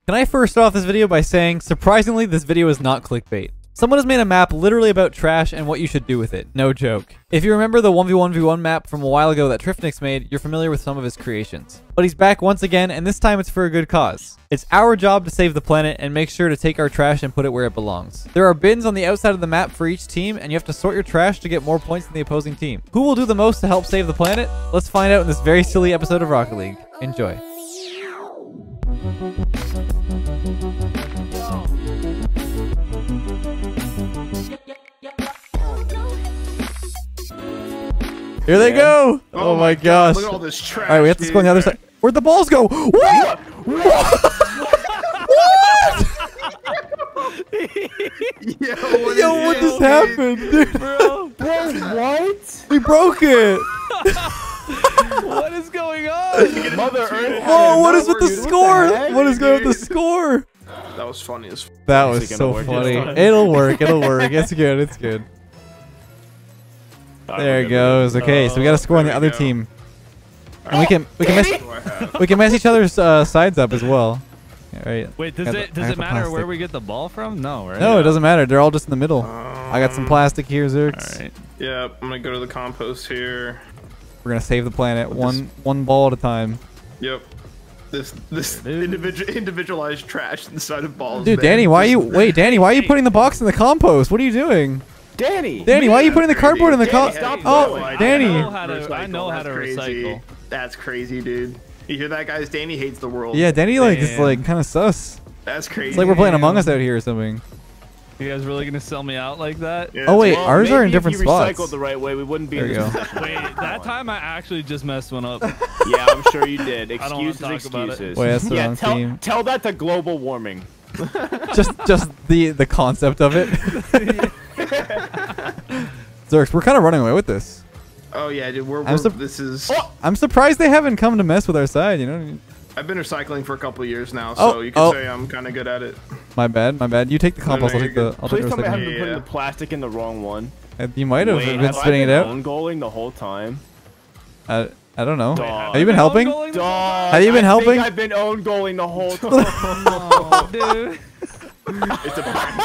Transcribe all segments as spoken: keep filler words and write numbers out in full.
Can I first start off this video by saying, surprisingly, this video is not clickbait. Someone has made a map literally about trash and what you should do with it. No joke. If you remember the one v one v one map from a while ago that Stiffness made, you're familiar with some of his creations. But he's back once again, and this time it's for a good cause. It's our job to save the planet and make sure to take our trash and put it where it belongs. There are bins on the outside of the map for each team, and you have to sort your trash to get more points than the opposing team. Who will do the most to help save the planet? Let's find out in this very silly episode of Rocket League. Enjoy. Here they go! Oh, oh my gosh. Look at all this trash. Alright, we have to dude. go on the other side. Where'd the balls go? What? What? What? Yo, what, Yo, what just happened, dude? Bro, bro, what? We broke it! What is going on? Mother Earth. Oh, what is with the Dude, score? what the What is going dude? with the score? That was funny as f That was Is it so gonna work funny. this time? It'll work, it'll work. It's good, it's good. There it goes. Okay, so we got to score on the There we other go. team. And we can we can mess What do I have? we can mess each other's uh, sides up as well. Yeah, right. Wait, does Got it the- I does have it the matter where plastic. we get the ball from? No, right? No, it doesn't matter. They're all just in the middle. Um, I got some plastic here, Zerks. All right. Yeah, I'm gonna go to the compost here. We're gonna save the planet With one one ball at a time. Yep. This this individual individualized trash inside of balls. Dude, man. Danny, why are you Just- wait, Danny? Why are you putting the box in the compost? What are you doing? Danny. Danny, why are you putting the cardboard in the Danny, co- stop Oh, doing it. Danny. I know how to, I Recycle, know how to that's crazy. recycle. That's crazy, dude. You hear that, guys? Danny hates the world. Yeah, Danny like is Damn. like kind of sus. That's crazy. It's like we're playing Among Us out here or something. You guys really gonna sell me out like that? Yeah, Oh wait, it's- ours are in maybe different if you spots. recycled the right way, we wouldn't be There in you this go. position. Wait, that time I actually just messed one up. Yeah, I'm sure you did. I don't wanna Excuses, talk about it. excuses. Wait, that's the yeah, wrong tell, team. tell that to global warming. just just the the concept of it. Zerks, we're kind of running away with this. Oh yeah, dude. We're, I'm we're sup- this is. Oh! I'm surprised they haven't come to mess with our side, you know? I've been recycling for a couple of years now, so Oh, you can oh. say I'm kind of good at it. My bad, my bad. You take the No, no, compost, I'll you're take the good. I'll take Please the tell me I haven't recycling. been putting Yeah. the plastic in the wrong one. Uh, You might have Wait, been have spitting I it been out. own goaling the whole time? I, I don't know. Dog. Have you been helping? Dog, Have you been I helping? Think I've been own goaling the whole time. Oh, dude. It's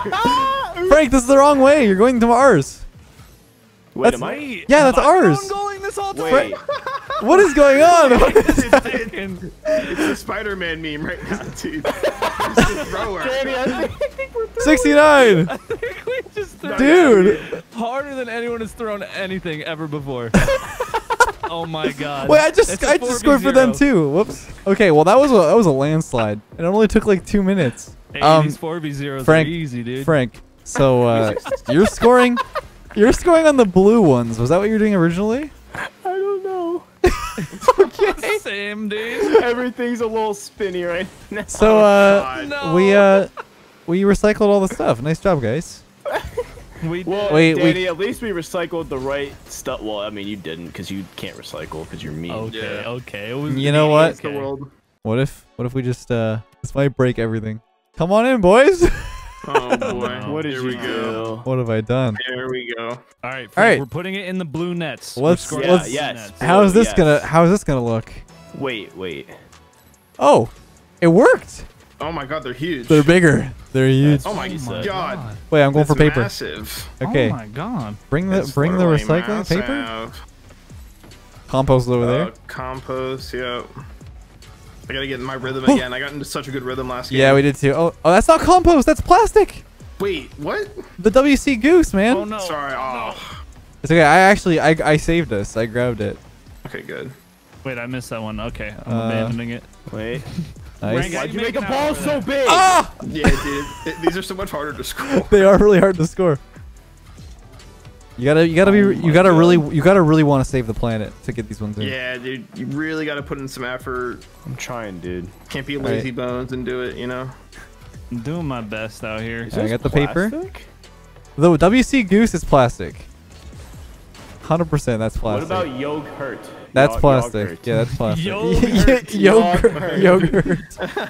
a Frank, this is the wrong way. You're going to ours. Wait, That's- am I? Wait, Yeah, that's have I been ours. on-goaling this whole time? Wait. What is going on? it's, it's, it's a Spider-Man meme right now, dude. Just a thrower. Danny, I think we're through. sixty-nine. I think we just threw Dude. harder than anyone has thrown anything ever before. Oh my god. Wait, I just It's a I just scored for them four v zero. too. Whoops. Okay, well that was a that was a landslide. It only took like two minutes. Hey, Um, these four v zeros Frank, are easy, dude. Frank. So uh, you're scoring. You're scoring on the blue ones. Was that what you were doing originally? I don't know. Okay. Same, dude. Everything's a little spinny right now. So uh, No. we uh, we recycled all the stuff. Nice job, guys. We did. Well, Wait, we- Danny, at least we recycled the right stuff. Well, I mean, you didn't because you can't recycle because you're mean. Okay, Yeah. okay. It was You know what? It's the world. What if what if we just uh, this might break everything. Come on in, boys. Oh boy. No. What did Here you we go. do? What have I done? Here we go. All right, Frank, All right. we're putting it in the blue nets. Let's- We're scoring let's- in the yes. nets. How is this Yes. gonna How is this gonna look? Wait, wait. Oh, it worked. Oh my god, they're huge. They're bigger. They're huge. Oh my Oh my god. Wait, I'm going That's for paper. massive. Okay, Oh my god. bring the It's bring the literally recycling paper. massive. Compost over Uh, there. compost, yep. I gotta get in my rhythm again. I got into such a good rhythm last game. Yeah, we did too. Oh, oh, that's not compost. That's plastic. Wait, what? The W C Goose, man. Oh no. Sorry. Oh. It's okay. I actually I I saved us. I grabbed it. Okay, good. Wait, I missed that one. Okay, I'm Uh, abandoning it. Wait. Nice. Rank- Why'd you make make a an ball hour so there. big? Ah! Yeah, dude. It- these are so much harder to score. They are really hard to score. You gotta you gotta Oh be my you gotta God. really you gotta really want to save the planet to get these ones in. Yeah, dude. You really gotta put in some effort. I'm trying, dude. Can't be Alright. lazy bones and do it, you know? I'm doing my best out here. Is I this got the paper. plastic? The W C Goose is plastic. one hundred percent that's What plastic. about yogurt? That's Yo- plastic. yogurt. Yeah, that's plastic. Yogurt. Yogurt. Yogurt.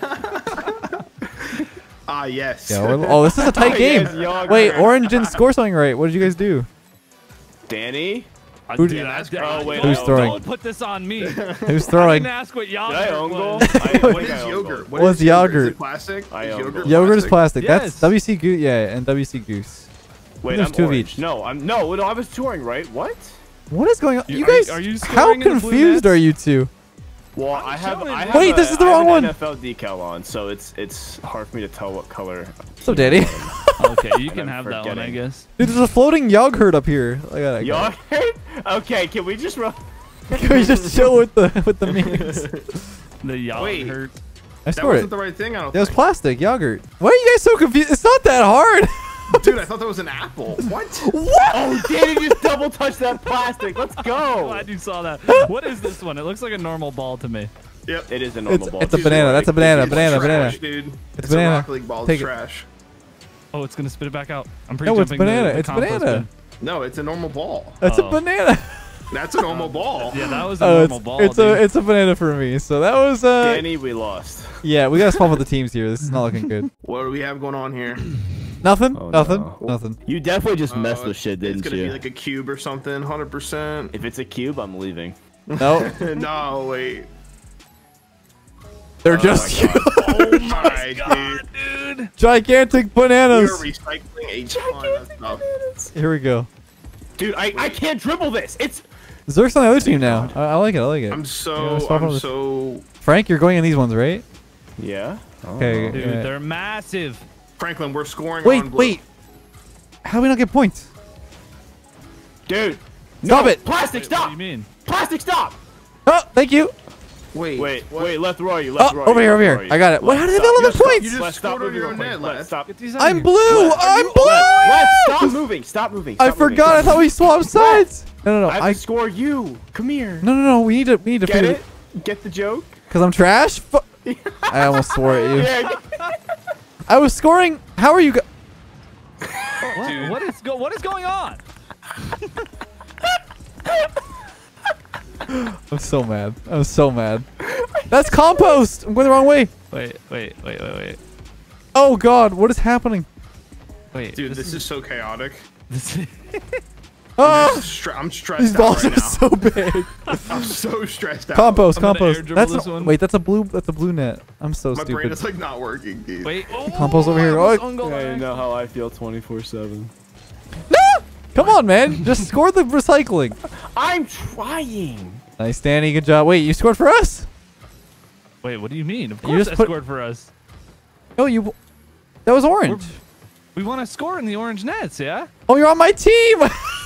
Ah, yes. Yeah, we're- oh, this is a tight game. Yes, yogurt. Wait, Orange didn't score something right. What did you guys do? Danny? Who- Dude, that's I- crazy. oh, wait, Who's no, throwing? Don't put this on me. Who's I throwing? didn't ask what Did I yogurt own goal? was. I, I What think is I own yogurt? goal. What's is Is yogurt? it plastic? I Is own yogurt gold. Yogurt is plastic. Yes. That's W C Goose. Yeah, and W C Goose. Wait, There's I'm two of orange. each. No, I'm no, no. I was touring, right? What? What is going on? You- You are you- guys, are you how scoring in the blue confused nets? are you two? Well, I have. showing I it. have Wait, a- this is the I have wrong an one. N F L decal on, so it's it's hard for me to tell what color. So, Daddy. Okay, you can I'm have that one, I forgetting. guess. Dude, there's a floating yogurt up here. I got it. Yogurt? Okay, can we just run? Can we just chill with the with the memes? The Wait. yogurt. I That scored wasn't it. the right thing. I don't That was think. plastic yogurt. Why are you guys so confused? It's not that hard. Dude, I thought that was an apple. What? What? Oh, Danny just double touched that plastic. Let's go. Glad you saw that. What is this one? It looks like a normal ball to me. Yep. It is a normal It's, ball. it's a too. banana. That's a banana. It's Banana. trash, Banana. dude. It's It's, banana. a Rocket League ball. Take It's it. trash. Oh, it's gonna spit it back out. I'm No, pre-jumping it's the- banana. the It's compost banana. bin. No, it's a normal ball. That's Oh. a banana. That's a normal ball. Yeah, that was a Oh, normal it's, ball. it's dude. a it's a banana for me. So that was uh Danny, we lost. yeah. We gotta swap with the teams here. This is not looking good. What do we have going on here? Nothing. Oh, nothing. no. Nothing. You definitely just Uh, messed with shit, didn't It's gonna you? be like a cube or something. one hundred percent. If it's a cube, I'm leaving. No. No, wait. They're Oh just my God. Oh my God, dude. dude. gigantic We're bananas. recycling a ton of stuff. Here we go. Dude, I, I can't dribble this. It's Zerk's on the other team now. I, I like it. I like it. I'm Yeah, so, swap I'm over. so. Frank, you're going in these ones, right? yeah. Okay. Dude, Yeah. they're massive. Franklin, we're scoring Wait, on blue. wait. How do we not get points? Dude. Stop no, it. Plastic, Wait, what stop. do you mean? Plastic, stop. Oh, thank you. Wait, Wait, what? wait, left row you, left Oh, row over you, here, over left here. row you. I got it. Wait, how did they Stop. get all the Stop. points? You just Let's stop scored on moving your real net, quick. Leth. Let's stop. Get these out of I'm here. blue. I'm blue. Let's, let's stop moving. Stop moving. I Stop moving. forgot. I thought we swapped sides. No, no, no. I have I to score you. Come here. no, no, no. We need to. We need to Get figure it? Get the joke? Because I'm trash. Fu I almost swore at you. Yeah. I was scoring. How are you? Go What, what is go? What is going on? I'm so mad. I'm so mad. That's compost. I'm going the wrong way. Wait, wait, wait, wait, wait, Oh God, what is happening? wait. Dude, this, is so chaotic. This is Oh, Stre- I'm stressed these out balls right are now. so big. I'm so stressed out. Compost, I'm gonna air compost. dribble That's this an- one. wait. That's a blue. That's a blue net. I'm so My brain stupid. is like not working, dude. wait. Oh, Compost over I here. almost Oh. own goal Yeah, by you know accident. how I feel twenty-four seven. No! Come on, man. Just score the recycling. I'm trying. Nice, Danny. Good job. Wait, you scored for us? Wait, what do you mean? Of You course just I put- scored for us. Oh, you. That was orange. We want to score in the orange nets, yeah? Oh, you're on my team.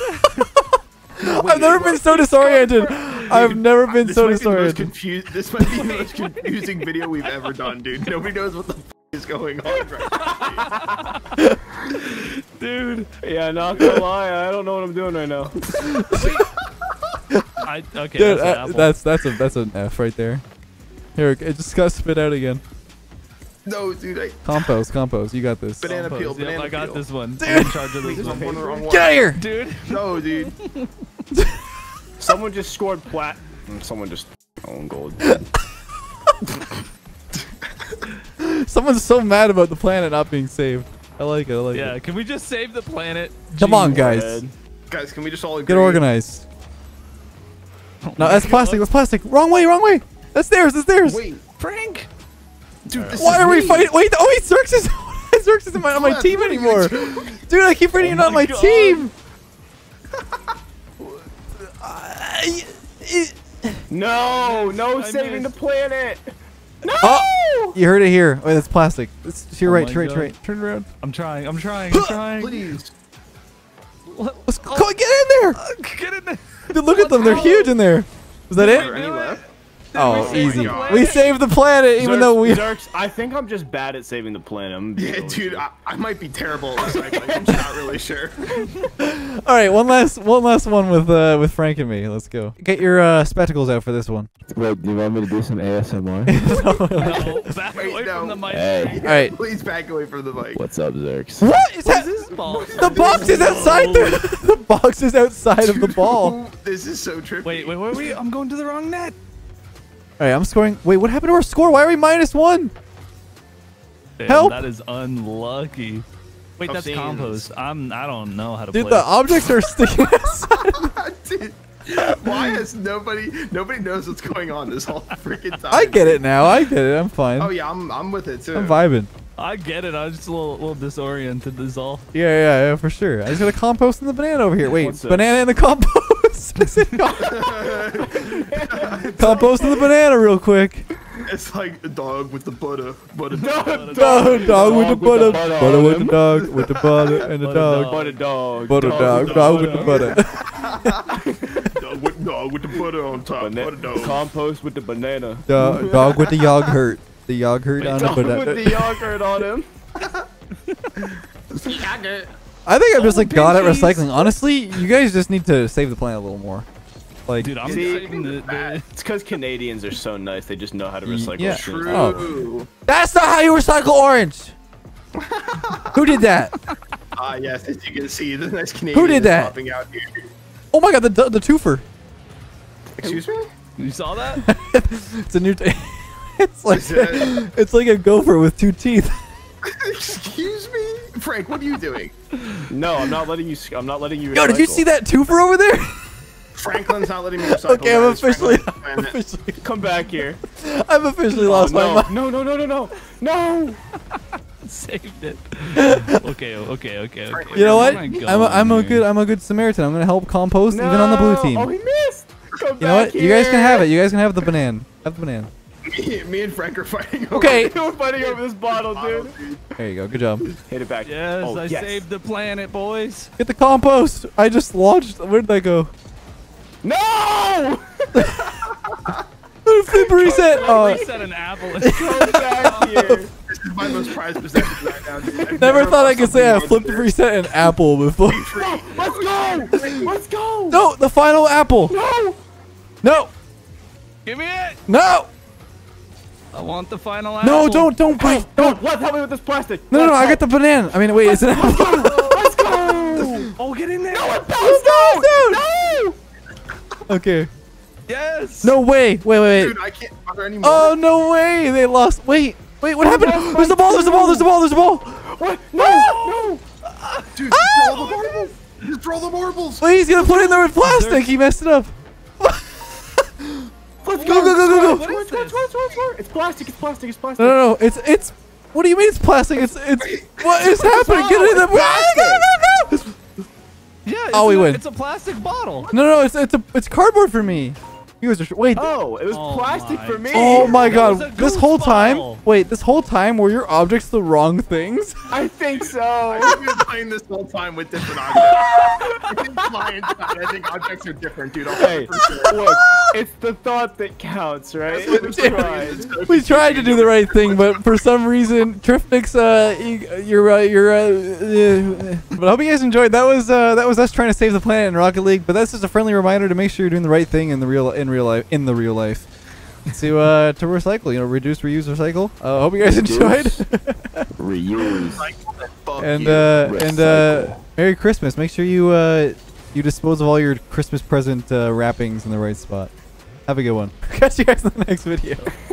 I've never been so disoriented. I've never been This so might be the most disoriented. confu- This might be the most confusing video we've ever done, dude. Nobody knows what the f is going on right now. Dude. Yeah, not gonna lie, I don't know what I'm doing right now. I, okay, Dude, that's, an uh, apple. that's that's a that's an F right there. Here, it just got spit out again. No, dude. I, Compost, compost. You got this. Banana Compost. peel, Yep, banana I got peel. this one. Dude. I'm in charge of this Wait, I'm one. on the wrong one. Get out of here. Dude. No, dude. Someone just scored plat. mm, Someone just owned gold. Someone's so mad about the planet not being saved. I like it. I like Yeah, it. can we just save the planet? Come on, Jeez. guys. Red. Guys, can we just all agree? Get organized. No, that's plastic. That's plastic. Wrong way. Wrong way. That's theirs. That's theirs. Wait, Frank! dude. This Why is are we me. fighting? Wait. Oh wait, Zerx is Zerx isn't on my Leth, team what are you anymore. doing? Dude, I keep forgetting Oh you're not on my my God. team. I- it- No, no I saving the missed. planet. No! Oh, you heard it here. Oh, that's plastic. It's to your Oh right, my to your right, to your God. right. Turn around. I'm trying, I'm trying, I'm trying. Please. Let's go. Come on, get in there. Get in there. Dude, look at them. They're huge in there. Was that Are there it? any left? Oh, saved easy. the planet? We saved the planet, even Zerks, though we. Zerks, I think I'm just bad at saving the planet. I'm gonna be Yeah, honest dude. with you. I, I might be terrible at recycling. I'm just not really sure. All right, one last, one last one with uh with Frank and me. Let's go. Get your uh, spectacles out for this one. Wait, do you want me to do some A S M R? No, back Wait, away no. from the mic. Hey, All right. Please back away from the mic. what's up, Zerks? What is What that? is this ball? The box is outside the. The box is outside of the ball. All This is so trippy. Wait, wait, wait, wait. I'm going to the wrong net. right, I'm scoring. Wait, what happened to our score? Why are we minus one? Damn, Help. That is unlucky. Wait, Tough that's scenes. compost. I'm. I don't know how to Dude, play. the objects are sticking outside. Dude, Why is nobody nobody knows what's going on this whole freaking time? I get it now. I get it. I'm fine. Oh yeah, I'm I'm with it too. I'm vibing. I get it. I was just a little, little disoriented. Is all. Yeah, yeah, yeah, for sure. I just got a compost in the banana over here. Wait, What's this? banana in the compost. Compost in the banana real quick. It's like a dog with the butter, butter. Dog, dog, dog with the butter, butter with the dog, with the butter and the dog. Butter dog. Butter dog, dog with the butter. Dog with, dog with the butter on top. Bana- butter dog. compost with the banana. Dog, dog with the yogurt. The yogurt on the Dog with the banana. yogurt on him. I think I'm just Oh, like god at pinchies. recycling. Honestly, you guys just need to save the planet a little more. Like, Dude, I'm See, saving the, the It's because Canadians are so nice. They just know how to recycle Yeah. shit. True. Oh. That's not how you recycle orange. Who did that? Ah yes, as you can see, the nice Canadian Who did is that? popping out here. Oh my god, the the twofer. Excuse me? You saw that? It's a new. T it's like Is it- it's like a gopher with two teeth. Excuse me, Frank. What are you doing? No, I'm not letting you. s- I'm not letting you. Yo, did you recycle. see that twofer over there? Franklin's not letting me recycle. Okay, I'm guys. officially, Franklin's I'm on the planet. officially, Come back here. I've officially Oh, lost no. my mind. no, no, no, no, no, no. Saved it. Okay, okay, okay, okay. You know what? Where am I I'm a, I'm a going good here? I'm a good Samaritan. I'm gonna help compost even on the blue No. team. Oh, he missed. Come You know what? You guys can have it. You guys can have the banana. Have the banana. Me, me and Frank are fighting. over Okay. this We're fighting over this bottle, bottle, dude. There you go. Good job. Hit it back. Yes, Oh, I yes. saved the planet, boys. Get the compost. I just launched. Where did that go? No! Flip reset. Oh, Reset an apple. Come back here. This is my most prized possession right now, dude. I've never thought I could say I lost flipped something reset an apple before. more Let's go. Let's go. No, the final apple. No. No, Give me it. no, I want the final apple. no! Don't, don't bite. Don't. What? Help me with this plastic. No, no, no! Let's I go. got the banana. I mean, wait, it's an apple. Let's go. Oh, get in there. No, No, no. Okay. Yes. No way. Wait, wait, wait. Dude, I can't fire anymore. Oh no way! They lost. Wait, wait. What happened? There's the ball. There's the ball. There's the ball. There's the ball. What? No. No. Dude, just throw the marbles. Just throw the marbles. Wait, he's gonna put it in there with plastic. He messed it up. Let's Go, go, go, go, go. What is this? It's plastic. It's plastic. It's plastic. No, no, no. It's it's. What do you mean it's plastic? It's it's. What is happening? Get it in the. No, no, no, Yeah. It's Oh, we a, win. It's a plastic bottle. no, no. It's it's a it's cardboard for me. You guys are wait. Oh, it was Oh plastic my for me. Oh my That was god! a This goose whole time, bottle. wait, this whole time were your objects the wrong things? I think so. I've been playing this whole time with different objects. I think fly inside. I think objects are different, dude. I'll Hey, for sure. look, it's the thought that counts, right? That's what We I'm tried. saying. We tried to do the right thing, but for some reason, Triftix, uh, you- you're, uh, you're, uh, uh, but I hope you guys enjoyed. That was, uh, that was us trying to save the planet in Rocket League. But that's just a friendly reminder to make sure you're doing the right thing in the real, in real life, in the real life, to, uh, to recycle. You know, reduce, reuse, recycle. I uh, hope you guys enjoyed. Reuse. Fuck and you. uh, and uh, Recycle. Merry Christmas. Make sure you, uh, you dispose of all your Christmas present uh, wrappings in the right spot. Have a good one. Catch you guys in the next video.